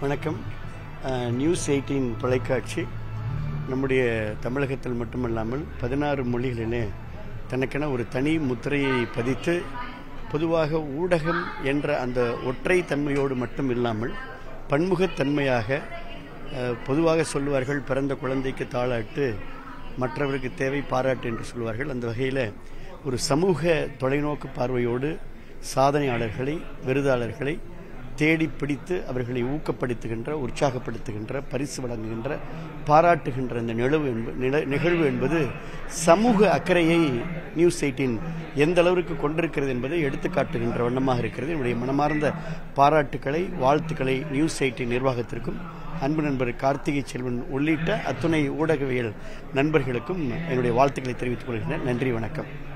வணக்கம். நியூஸ் 18 தொலைக்காட்சி நம்முடைய தமிழகத்தில் மட்டுமல்லாமல் 16 மொழிகளிலே தனக்கென ஒரு தனி முத்திரையை பதித்து பொதுவாக ஊடகம் என்ற அந்த ஒற்றை தன்மையோடு மட்டும் இல்லாமல் பன்முகத்தன்மையாக பொதுவாக சொல்லுவார்கள், பிறந்த குழந்தைக்கு தாளாட்டு மற்றவருக்கு தேவை பாராட்டு என்று சொல்வார்கள். அந்த வகையில் ஒரு சமூக தொலைநோக்கு பார்வையோடு சாதனையாளர்களை, விருதாளர்களை தேடி பிடித்து அவர்களை ஊக்கப்படுத்துகின்ற, உற்சாகப்படுத்துகின்ற, பரிசு வழங்குகின்ற, பாராட்டுகின்ற இந்த நிகழ்வு என்பது சமூக அக்கறையை நியூஸ் 18 எந்த அளவிற்கு கொண்டிருக்கிறது என்பதை எடுத்துக்காட்டுகின்ற வண்ணமாக இருக்கிறது. என்னுடைய மனமார்ந்த பாராட்டுக்களை, வாழ்த்துக்களை நியூஸ் 18 நிர்வாகத்திற்கும், அன்பு நண்பர் கார்த்திகை செல்வன் உள்ளிட்ட அத்துணை ஊடகவியல் நண்பர்களுக்கும் என்னுடைய வாழ்த்துக்களை தெரிவித்துக் கொள்கிறேன். நன்றி, வணக்கம்.